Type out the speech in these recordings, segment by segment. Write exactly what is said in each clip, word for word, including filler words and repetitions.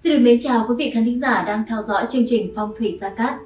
Xin được mến chào quý vị khán thính giả đang theo dõi chương trình Phong thủy Gia Cát.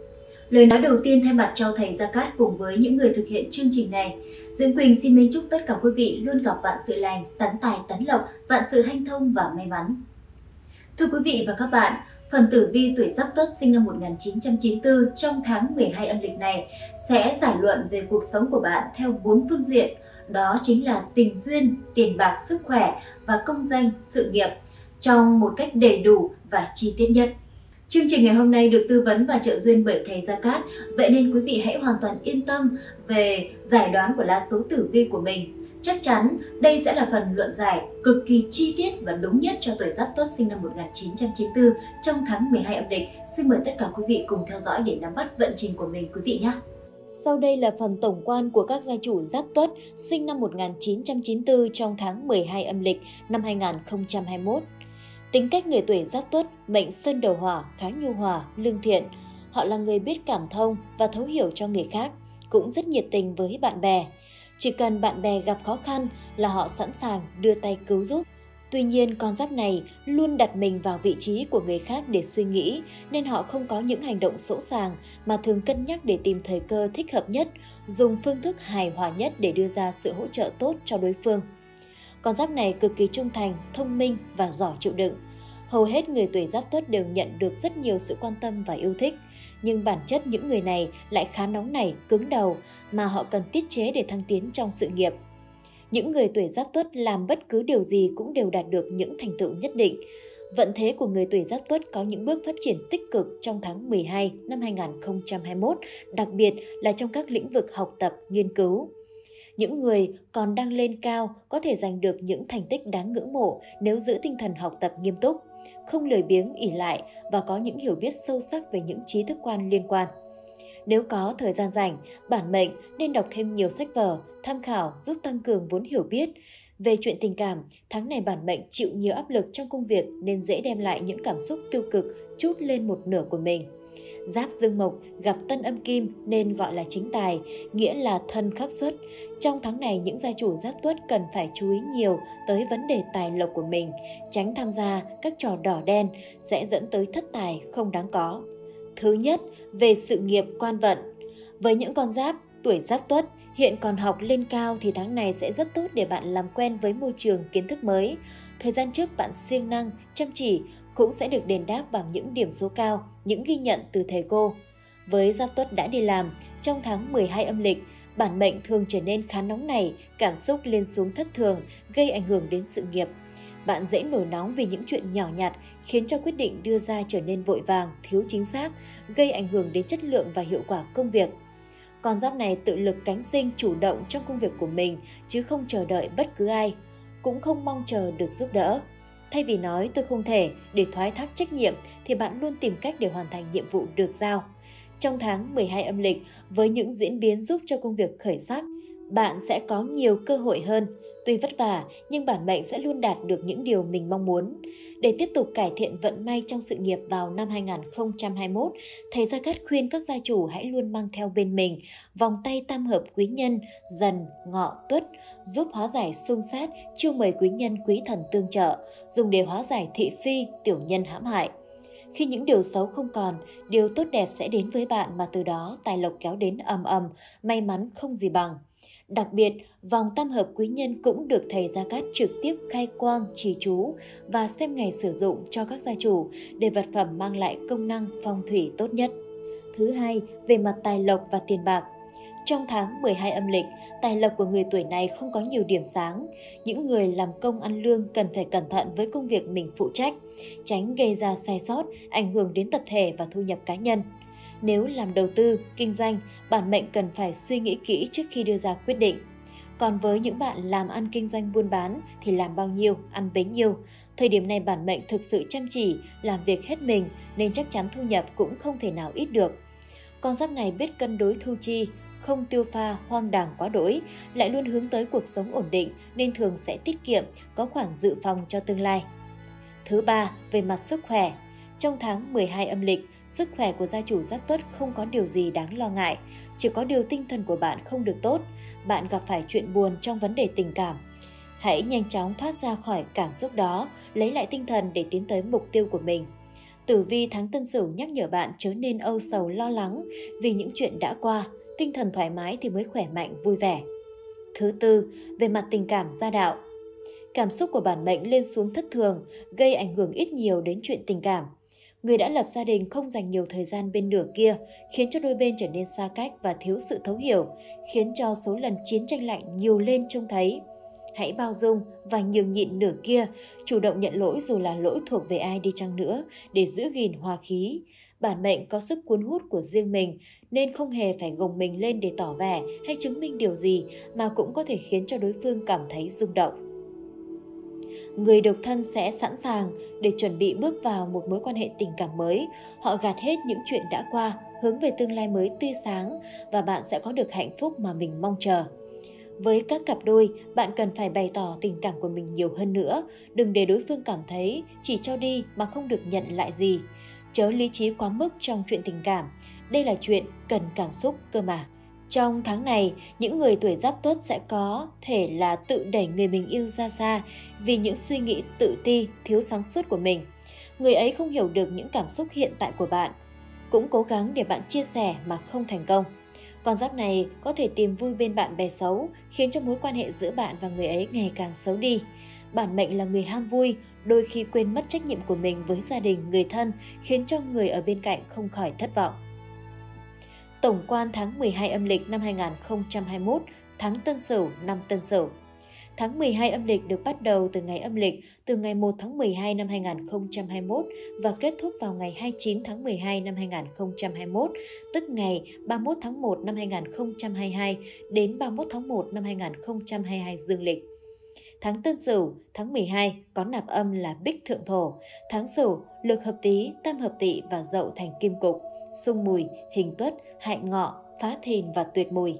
Lời nói đầu tiên thay mặt cho thầy Gia Cát cùng với những người thực hiện chương trình này, Dương Quỳnh xin mến chúc tất cả quý vị luôn gặp vạn sự lành, tấn tài tấn lộc, vạn sự hanh thông và may mắn. Thưa quý vị và các bạn, phần tử vi tuổi Giáp Tuất sinh năm một nghìn chín trăm chín mươi tư trong tháng mười hai âm lịch này sẽ giải luận về cuộc sống của bạn theo bốn phương diện, đó chính là tình duyên, tiền bạc, sức khỏe và công danh, sự nghiệp, trong một cách đầy đủ và chi tiết nhất. Chương trình ngày hôm nay được tư vấn và trợ duyên bởi thầy Gia Cát, vậy nên quý vị hãy hoàn toàn yên tâm về giải đoán của lá số tử vi của mình. Chắc chắn đây sẽ là phần luận giải cực kỳ chi tiết và đúng nhất cho tuổi Giáp Tuất sinh năm một nghìn chín trăm chín mươi tư trong tháng mười hai âm lịch. Xin mời tất cả quý vị cùng theo dõi để nắm bắt vận trình của mình quý vị nhé. Sau đây là phần tổng quan của các gia chủ Giáp Tuất sinh năm một nghìn chín trăm chín mươi tư trong tháng mười hai âm lịch năm hai nghìn không trăm hai mươi mốt. Tính cách người tuổi Giáp Tuất, mệnh Sơn Đầu Hỏa, khá nhu hòa, lương thiện. Họ là người biết cảm thông và thấu hiểu cho người khác, cũng rất nhiệt tình với bạn bè. Chỉ cần bạn bè gặp khó khăn là họ sẵn sàng đưa tay cứu giúp. Tuy nhiên, con giáp này luôn đặt mình vào vị trí của người khác để suy nghĩ, nên họ không có những hành động sỗ sàng mà thường cân nhắc để tìm thời cơ thích hợp nhất, dùng phương thức hài hòa nhất để đưa ra sự hỗ trợ tốt cho đối phương. Con giáp này cực kỳ trung thành, thông minh và giỏi chịu đựng. Hầu hết người tuổi Giáp Tuất đều nhận được rất nhiều sự quan tâm và yêu thích. Nhưng bản chất những người này lại khá nóng nảy, cứng đầu mà họ cần tiết chế để thăng tiến trong sự nghiệp. Những người tuổi Giáp Tuất làm bất cứ điều gì cũng đều đạt được những thành tựu nhất định. Vận thế của người tuổi Giáp Tuất có những bước phát triển tích cực trong tháng mười hai năm hai nghìn không trăm hai mươi mốt, đặc biệt là trong các lĩnh vực học tập, nghiên cứu. Những người còn đang lên cao có thể giành được những thành tích đáng ngưỡng mộ nếu giữ tinh thần học tập nghiêm túc, không lười biếng ỷ lại và có những hiểu biết sâu sắc về những trí thức quan liên quan. Nếu có thời gian rảnh, bản mệnh nên đọc thêm nhiều sách vở, tham khảo giúp tăng cường vốn hiểu biết. Về chuyện tình cảm, tháng này bản mệnh chịu nhiều áp lực trong công việc nên dễ đem lại những cảm xúc tiêu cực trút lên một nửa của mình. Giáp Dương Mộc gặp Tân Âm Kim nên gọi là chính tài, nghĩa là thân khắc xuất. Trong tháng này, những gia chủ Giáp Tuất cần phải chú ý nhiều tới vấn đề tài lộc của mình, tránh tham gia các trò đỏ đen sẽ dẫn tới thất tài không đáng có. Thứ nhất, về sự nghiệp quan vận. Với những con giáp tuổi Giáp Tuất hiện còn học lên cao thì tháng này sẽ rất tốt để bạn làm quen với môi trường kiến thức mới. Thời gian trước bạn siêng năng, chăm chỉ cũng sẽ được đền đáp bằng những điểm số cao, những ghi nhận từ thầy cô. Với Giáp Tuất đã đi làm, trong tháng mười hai âm lịch, bản mệnh thường trở nên khá nóng nảy, cảm xúc lên xuống thất thường, gây ảnh hưởng đến sự nghiệp. Bạn dễ nổi nóng vì những chuyện nhỏ nhặt, khiến cho quyết định đưa ra trở nên vội vàng, thiếu chính xác, gây ảnh hưởng đến chất lượng và hiệu quả công việc. Con giáp này tự lực cánh sinh, chủ động trong công việc của mình, chứ không chờ đợi bất cứ ai, cũng không mong chờ được giúp đỡ. Thay vì nói tôi không thể để thoái thác trách nhiệm thì bạn luôn tìm cách để hoàn thành nhiệm vụ được giao. Trong tháng mười hai âm lịch, với những diễn biến giúp cho công việc khởi sắc, bạn sẽ có nhiều cơ hội hơn. Tuy vất vả nhưng bản mệnh sẽ luôn đạt được những điều mình mong muốn. Để tiếp tục cải thiện vận may trong sự nghiệp vào năm hai nghìn không trăm hai mươi mốt, thầy Gia Cát khuyên các gia chủ hãy luôn mang theo bên mình vòng tay tam hợp quý nhân Dần, Ngọ, Tuất, giúp hóa giải xung sát, chiêu mời quý nhân quý thần tương trợ, dùng để hóa giải thị phi, tiểu nhân hãm hại. Khi những điều xấu không còn, điều tốt đẹp sẽ đến với bạn mà từ đó tài lộc kéo đến ầm ầm, may mắn không gì bằng. Đặc biệt, vòng tam hợp quý nhân cũng được thầy Gia Cát trực tiếp khai quang, trì chú và xem ngày sử dụng cho các gia chủ để vật phẩm mang lại công năng phong thủy tốt nhất. Thứ hai, về mặt tài lộc và tiền bạc. Trong tháng mười hai âm lịch, tài lộc của người tuổi này không có nhiều điểm sáng. Những người làm công ăn lương cần phải cẩn thận với công việc mình phụ trách, tránh gây ra sai sót, ảnh hưởng đến tập thể và thu nhập cá nhân. Nếu làm đầu tư, kinh doanh, bản mệnh cần phải suy nghĩ kỹ trước khi đưa ra quyết định. Còn với những bạn làm ăn kinh doanh buôn bán thì làm bao nhiêu, ăn bấy nhiêu. Thời điểm này bản mệnh thực sự chăm chỉ, làm việc hết mình nên chắc chắn thu nhập cũng không thể nào ít được. Con giáp này biết cân đối thu chi, không tiêu pha hoang đàng quá đỗi, lại luôn hướng tới cuộc sống ổn định nên thường sẽ tiết kiệm, có khoản dự phòng cho tương lai. Thứ ba, về mặt sức khỏe. Trong tháng mười hai âm lịch, sức khỏe của gia chủ Giáp Tuất không có điều gì đáng lo ngại, chỉ có điều tinh thần của bạn không được tốt, bạn gặp phải chuyện buồn trong vấn đề tình cảm. Hãy nhanh chóng thoát ra khỏi cảm xúc đó, lấy lại tinh thần để tiến tới mục tiêu của mình. Tử vi tháng Tân Sửu nhắc nhở bạn chớ nên âu sầu lo lắng vì những chuyện đã qua, tinh thần thoải mái thì mới khỏe mạnh, vui vẻ. Thứ tư, về mặt tình cảm gia đạo. Cảm xúc của bản mệnh lên xuống thất thường, gây ảnh hưởng ít nhiều đến chuyện tình cảm. Người đã lập gia đình không dành nhiều thời gian bên nửa kia, khiến cho đôi bên trở nên xa cách và thiếu sự thấu hiểu, khiến cho số lần chiến tranh lạnh nhiều lên trông thấy. Hãy bao dung và nhường nhịn nửa kia, chủ động nhận lỗi dù là lỗi thuộc về ai đi chăng nữa để giữ gìn hòa khí. Bản mệnh có sức cuốn hút của riêng mình nên không hề phải gồng mình lên để tỏ vẻ hay chứng minh điều gì mà cũng có thể khiến cho đối phương cảm thấy rung động. Người độc thân sẽ sẵn sàng để chuẩn bị bước vào một mối quan hệ tình cảm mới. Họ gạt hết những chuyện đã qua, hướng về tương lai mới tươi sáng và bạn sẽ có được hạnh phúc mà mình mong chờ. Với các cặp đôi, bạn cần phải bày tỏ tình cảm của mình nhiều hơn nữa. Đừng để đối phương cảm thấy chỉ cho đi mà không được nhận lại gì. Chớ lý trí quá mức trong chuyện tình cảm. Đây là chuyện cần cảm xúc cơ mà. Trong tháng này, những người tuổi Giáp Tuất sẽ có thể là tự đẩy người mình yêu ra xa vì những suy nghĩ tự ti, thiếu sáng suốt của mình. Người ấy không hiểu được những cảm xúc hiện tại của bạn. Cũng cố gắng để bạn chia sẻ mà không thành công. Con giáp này có thể tìm vui bên bạn bè xấu, khiến cho mối quan hệ giữa bạn và người ấy ngày càng xấu đi. Bản mệnh là người ham vui, đôi khi quên mất trách nhiệm của mình với gia đình, người thân, khiến cho người ở bên cạnh không khỏi thất vọng. Tổng quan tháng mười hai âm lịch năm hai nghìn không trăm hai mươi mốt, tháng Tân Sửu, năm Tân Sửu. Tháng mười hai âm lịch được bắt đầu từ ngày âm lịch từ ngày một tháng mười hai năm hai nghìn không trăm hai mươi mốt và kết thúc vào ngày hai mươi chín tháng mười hai năm hai nghìn không trăm hai mươi mốt, tức ngày ba mươi mốt tháng một năm hai nghìn không trăm hai mươi hai đến ba mươi mốt tháng một năm hai nghìn không trăm hai mươi hai dương lịch. Tháng Tân Sửu, tháng mười hai có nạp âm là Bích Thượng Thổ. Tháng Sửu, lực hợp Tý, tam hợp Tỵ và Dậu thành kim cục, xung Mùi, hình Tuất, hại Ngọ, phá Thìn và tuyệt Mùi.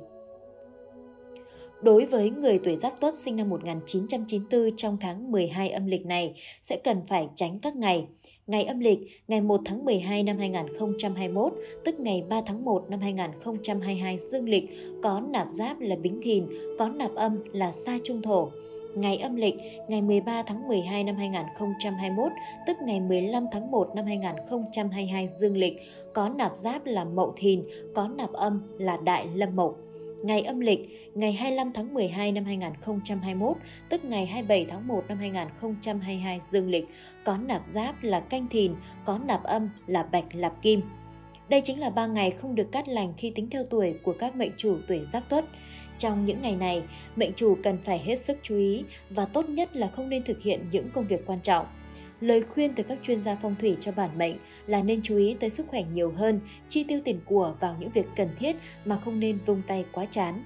Đối với người tuổi Giáp Tuất sinh năm một nghìn chín trăm chín mươi tư trong tháng mười hai âm lịch này sẽ cần phải tránh các ngày. Ngày âm lịch, ngày một tháng mười hai năm hai nghìn không trăm hai mươi mốt, tức ngày ba tháng một năm hai nghìn không trăm hai mươi hai dương lịch, có nạp giáp là Bính Thìn, có nạp âm là Sa Trung Thổ. Ngày âm lịch, ngày mười ba tháng mười hai năm hai nghìn không trăm hai mươi mốt, tức ngày mười lăm tháng một năm hai nghìn không trăm hai mươi hai dương lịch, có nạp giáp là Mậu Thìn, có nạp âm là Đại Lâm Mộc. Ngày âm lịch, ngày hai mươi lăm tháng mười hai năm hai nghìn không trăm hai mươi mốt, tức ngày hai mươi bảy tháng một năm hai nghìn không trăm hai mươi hai dương lịch, có nạp giáp là Canh Thìn, có nạp âm là Bạch Lạp Kim. Đây chính là ba ngày không được cát lành khi tính theo tuổi của các mệnh chủ tuổi Giáp Tuất. Trong những ngày này, mệnh chủ cần phải hết sức chú ý và tốt nhất là không nên thực hiện những công việc quan trọng. Lời khuyên từ các chuyên gia phong thủy cho bản mệnh là nên chú ý tới sức khỏe nhiều hơn, chi tiêu tiền của vào những việc cần thiết mà không nên vung tay quá chán.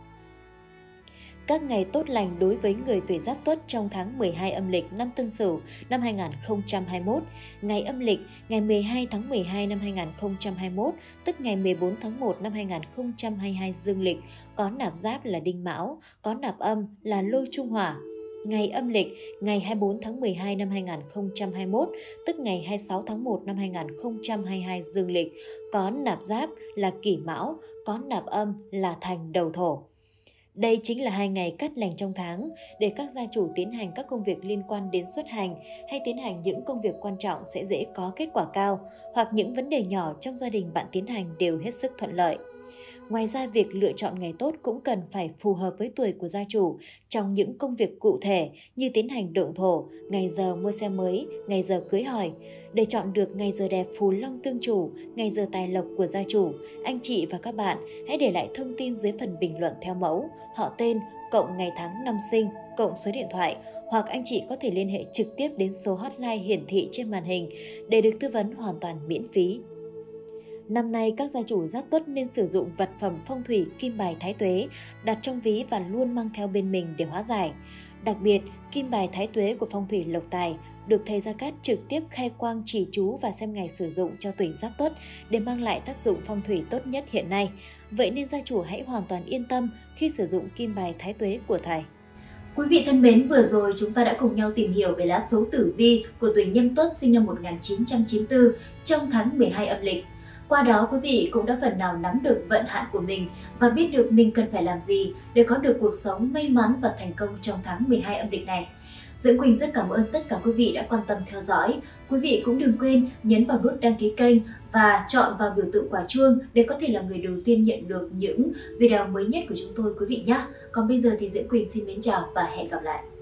Các ngày tốt lành đối với người tuổi Giáp Tuất trong tháng mười hai âm lịch năm Tân Sửu năm hai nghìn không trăm hai mươi mốt. Ngày âm lịch, ngày mười hai tháng mười hai năm hai nghìn không trăm hai mươi mốt, tức ngày mười bốn tháng một năm hai nghìn không trăm hai mươi hai dương lịch, có nạp giáp là Đinh Mão, có nạp âm là Lôi Trung Hỏa. Ngày âm lịch, ngày hai mươi bốn tháng mười hai năm hai nghìn không trăm hai mươi mốt, tức ngày hai mươi sáu tháng một năm hai nghìn không trăm hai mươi hai dương lịch, có nạp giáp là Kỷ Mão, có nạp âm là Thành Đầu Thổ. Đây chính là hai ngày cát lành trong tháng để các gia chủ tiến hành các công việc liên quan đến xuất hành hay tiến hành những công việc quan trọng sẽ dễ có kết quả cao, hoặc những vấn đề nhỏ trong gia đình bạn tiến hành đều hết sức thuận lợi. Ngoài ra, việc lựa chọn ngày tốt cũng cần phải phù hợp với tuổi của gia chủ trong những công việc cụ thể như tiến hành động thổ, ngày giờ mua xe mới, ngày giờ cưới hỏi. Để chọn được ngày giờ đẹp phù long tương chủ, ngày giờ tài lộc của gia chủ, anh chị và các bạn hãy để lại thông tin dưới phần bình luận theo mẫu, họ tên, cộng ngày tháng năm sinh, cộng số điện thoại, hoặc anh chị có thể liên hệ trực tiếp đến số hotline hiển thị trên màn hình để được tư vấn hoàn toàn miễn phí. Năm nay, các gia chủ Giáp Tuất nên sử dụng vật phẩm phong thủy kim bài thái tuế đặt trong ví và luôn mang theo bên mình để hóa giải. Đặc biệt, kim bài thái tuế của phong thủy lộc tài được thầy Gia Cát trực tiếp khai quang chỉ chú và xem ngày sử dụng cho tuổi Giáp Tuất để mang lại tác dụng phong thủy tốt nhất hiện nay. Vậy nên gia chủ hãy hoàn toàn yên tâm khi sử dụng kim bài thái tuế của thầy. Quý vị thân mến, vừa rồi chúng ta đã cùng nhau tìm hiểu về lá số tử vi của tuổi Nhâm Tuất sinh năm một nghìn chín trăm chín mươi tư trong tháng mười hai âm lịch. Qua đó quý vị cũng đã phần nào nắm được vận hạn của mình và biết được mình cần phải làm gì để có được cuộc sống may mắn và thành công trong tháng mười hai âm lịch này. Dưỡng Quỳnh rất cảm ơn tất cả quý vị đã quan tâm theo dõi. Quý vị cũng đừng quên nhấn vào nút đăng ký kênh và chọn vào biểu tượng quả chuông để có thể là người đầu tiên nhận được những video mới nhất của chúng tôi quý vị nhé. Còn bây giờ thì Dưỡng Quỳnh xin mến chào và hẹn gặp lại.